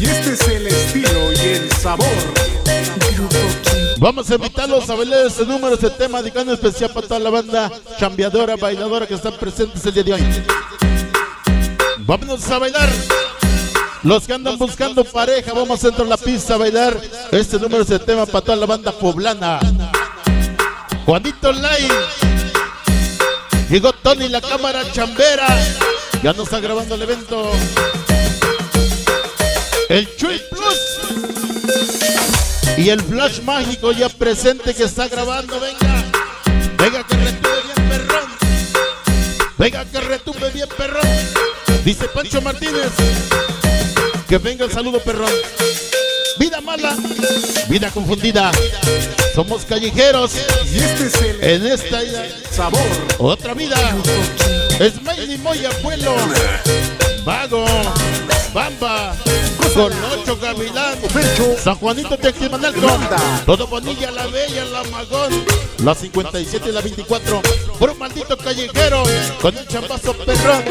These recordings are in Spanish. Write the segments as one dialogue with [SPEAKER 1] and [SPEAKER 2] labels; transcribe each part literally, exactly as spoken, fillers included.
[SPEAKER 1] Y este es el estilo y el sabor.
[SPEAKER 2] Vamos a invitarlos a bailar este número, este tema, dedicando especial para toda la banda chambeadora, bailadora que están presentes el día de hoy. Vámonos a bailar. Los que andan buscando pareja, vamos a entrar a la pista a bailar este número, este tema para toda la banda poblana. Juanito Lai. Llegó Tony, la cámara chambera. Ya nos está grabando el evento. El Chuy Plus. Y el Flash Mágico ya presente que está grabando. Venga. Venga que retumbe bien perrón. Venga que retumbe bien perrón. Dice Pancho Martínez. Que venga el saludo perrón. Vida mala, vida confundida. Somos callejeros.
[SPEAKER 1] Y este es el
[SPEAKER 2] en esta
[SPEAKER 1] sabor.
[SPEAKER 2] Otra vida. Smiley Moya Abuelo. Vago. Bamba. Con ocho Gavilán. San Juanito Teximanalco. Todo Bonilla, la Bella, la Magón. La cincuenta y siete y la veinticuatro. Por un maldito callejero. Con un chambazo perrón.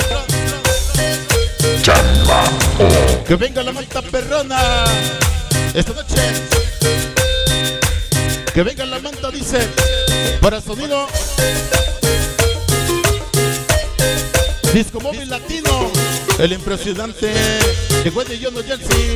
[SPEAKER 2] Chamba. Que venga la manta perrona. Esta noche. Que venga la manta, dice. Para sonido. Disco móvil latino. El impresionante de Wendy John Jersey.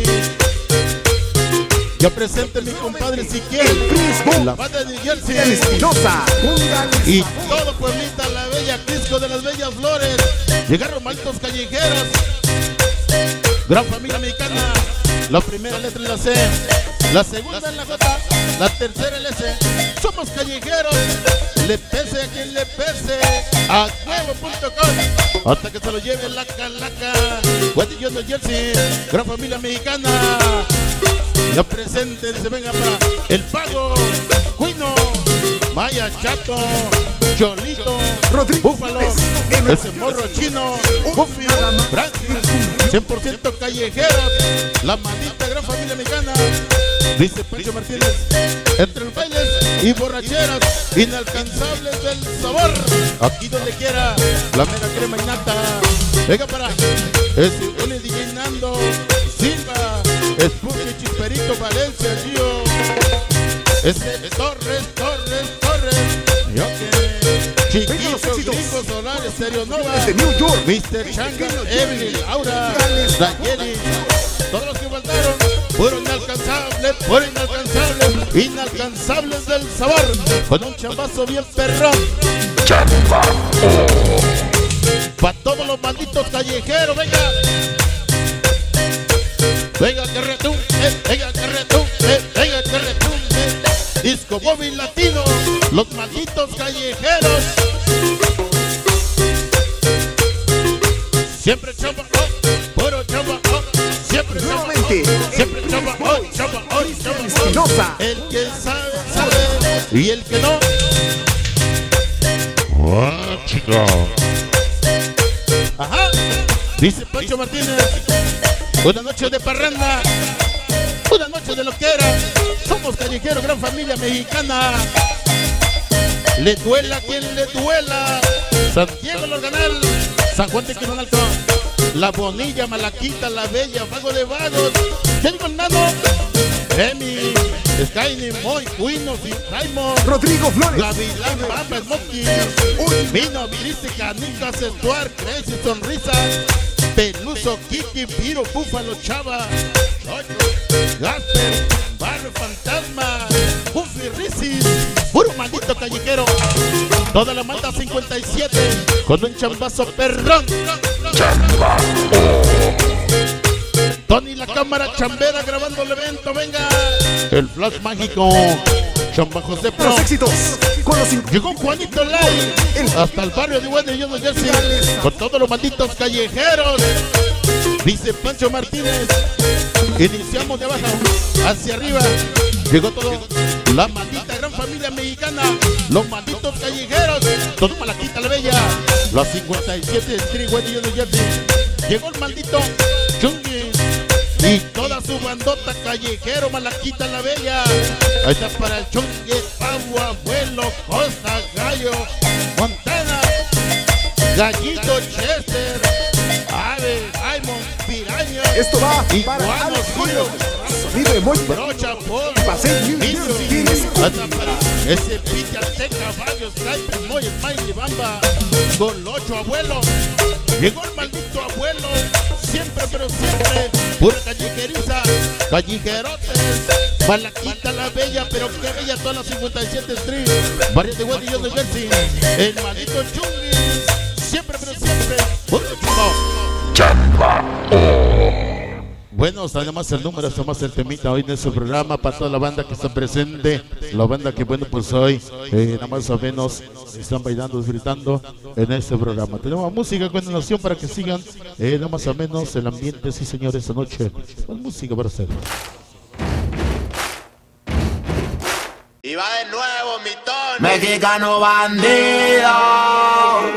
[SPEAKER 2] Ya presente mi compadre Siquiel. La banda de Jersey.
[SPEAKER 1] El Espinosa.
[SPEAKER 2] Y todo pueblita, la bella Crisco de las Bellas Flores. Llegaron malditos callejeros. Gran familia mexicana. La primera letra es la C. La segunda es la J. La tercera es la S. Somos callejeros. Le pese a quien le pese. A huevo punto com. Hasta que se lo lleve la calaca. Wendy John Jersey. Gran familia mexicana. Ya presente, se venga para el Pago. Cuino. Maya Chato. Cholito.
[SPEAKER 1] Rodrigo.
[SPEAKER 2] Búfalo. Ese morro chino. Buffy. Francis. cien por ciento callejeros. La maldita gran familia mexicana. Dice Pancho Martínez. Entre los bailes y borracheras inalcanzables del sabor. Aquí donde quiera. La mera crema y nata. Venga para. Es el D J Nando Silva. Spooky Chisperito Valencia Gio. Ese Torres, Torres, Torres. Y ok. Chiquito, Gringo Solar, Stereo Nova. mister Changa, Evelyn, Laura, Danieli. Todos los que faltaron fueron inalcanzables, fueron inalcanzables, inalcanzables del sabor. Con un chambazo bien perrón. Chamba. Para todos los malditos callejeros, venga. Venga que retumbe, venga que retumbe, venga que retumbe. Disco móvil latino, los malditos callejeros. Siempre chamba, oh, puro chamba, oh. Siempre chamba, oh, siempre chamba, oh, chamba, oh, chamba, oh. El que sabe, sabe, y el que no. Oh, chico. Ajá, dice Pancho Martínez. Una noche de parranda, una noche de loquera. Somos callejeros, gran familia mexicana. Le duela a quien le duela. Santiago el Organal, San Juan de Teximanalco, La Bonilla, Malaquita, La Bella, Vago de Vagos. Tengo el Nano, Emi, Skyny, Moy, Cuino, Raymond,
[SPEAKER 1] Rodrigo Flores,
[SPEAKER 2] Gavilán, Bamba, Smokey, Vino, Mística, Nica, Centuar, Crazy, Sonrisa, Peluso, Kiki, Piro, Búfalo, Chava, Gasper, Barrio Fantasma, Buffy, Rizis, puro maldito callejero. Toda la manda cincuenta y siete con un chambazo perrón. Chamba. Tony, la cámara chambera grabando el evento, venga. El Flash Mágico. Chamba José Pro.
[SPEAKER 1] Los éxitos con los
[SPEAKER 2] llegó Juanito Lai hasta el barrio de Wendy John Jersey con todos los malditos callejeros. Dice Pancho Martínez. Iniciamos de abajo hacia arriba. Llegó todo. La maldita gran familia mexicana. Los malditos callejeros. Todo Malaquita la Bella. Los cincuenta y siete Street Wendy John Jersey. Llegó el maldito Chungi. Y toda su bandota callejero, Malaquita la Bella. Ahí está para el Chungue, Pau, Abuelo, Costa, Gallo, Montana, Gallito, Chester, Ave, Simon, Piraña.
[SPEAKER 1] Esto va
[SPEAKER 2] y
[SPEAKER 1] para
[SPEAKER 2] Juan
[SPEAKER 1] Alex
[SPEAKER 2] Julio,
[SPEAKER 1] Sonido de Moy.
[SPEAKER 2] Brocha, Paul,
[SPEAKER 1] Paseo New
[SPEAKER 2] Indri,
[SPEAKER 1] Jersey.
[SPEAKER 2] ese Pichate, Caballos, Caipe, Moy, Smiley, Bamba, con ocho abuelo. Llegó el maldito abuelo, siempre, pero siempre, pura callejeriza, callejerotes, Malaquita la bella, pero qué bella toda la cincuenta y siete Street, barrio de West New Jersey, el maldito Chungis, siempre, pero siempre, puro chumbo. Chamba. Bueno, está más el número, está más el temita hoy en este programa para toda la banda que está presente, la banda que bueno pues hoy, eh, nada más o menos están bailando, disfrutando en este programa. Tenemos música a continuación para que sigan, eh, nada más o menos el ambiente, sí señores, esta noche, con música para ustedes.
[SPEAKER 3] Y va de nuevo mi tono. Mexicano bandido.